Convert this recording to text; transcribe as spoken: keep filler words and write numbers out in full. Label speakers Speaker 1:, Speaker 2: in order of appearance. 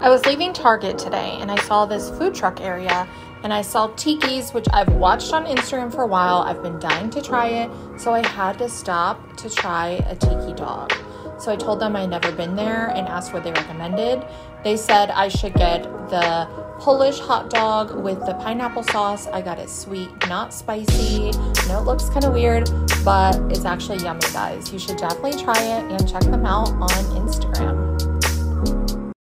Speaker 1: I was leaving Target today and I saw this food truck area and I saw Tiki'S, which I've watched on Instagram for a while. I've been dying to try it, so I had to stop to try a tiki dog. So I told them I'd never been there and asked what they recommended. They said I should get the Polish hot dog with the pineapple sauce. I got it sweet, not spicy. I know it looks kind of weird, but it's actually yummy, guys. You should definitely try it and check them out on Instagram.